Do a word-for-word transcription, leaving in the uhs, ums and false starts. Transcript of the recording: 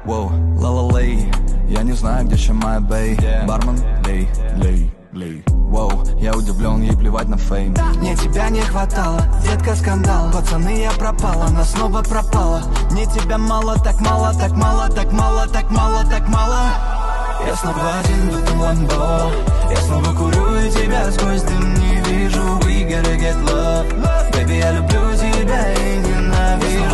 Воу, ла-ла-лей, я не знаю, где еще моя бэй. yeah. Бармен, лей, лей, лей. Воу, я удивлен, ей плевать на фейм. Мне тебя не хватало, детка, скандал. Пацаны, я пропала, она снова пропала. Мне тебя мало, так мало, так мало, так мало, так мало, так мало. Я снова один в этом ламбо. Я снова курю и тебя сквозь дым не вижу. We gotta get love. Baby, я люблю тебя и ненавижу.